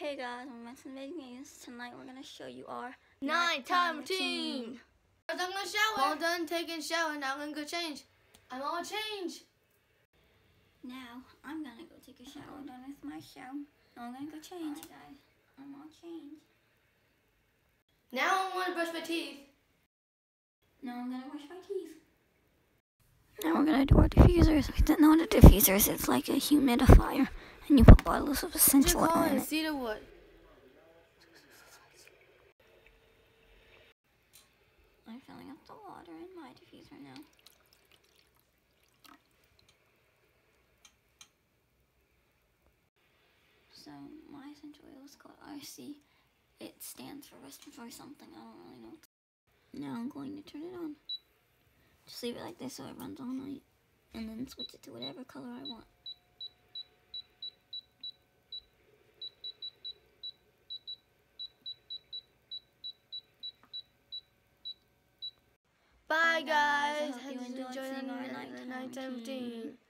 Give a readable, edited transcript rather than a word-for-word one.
Hey guys, I'm Vincent Vegas. Tonight we're gonna show you our nighttime routine. I'm gonna shower. All done taking a shower. Now I'm gonna go change. I'm all changed. Now I'm gonna go take a shower. I'm done with my shower. Now I'm gonna go change, guys. I'm all changed. Now I want to brush my teeth. Now I'm gonna brush my teeth. Now we're gonna do our diffusers. If you didn't know what a diffuser is, it's like a humidifier, and you put bottles of essential oil in it. Cedarwood. I'm filling up the water in my diffuser now. So my essential oil is called RC. It stands for respiratory something. I don't really know. Now I'm going to turn it on. Just leave it like this so it runs all night, and then switch it to whatever color I want. Bye guys. I hope you enjoyed seeing our nighttime routine.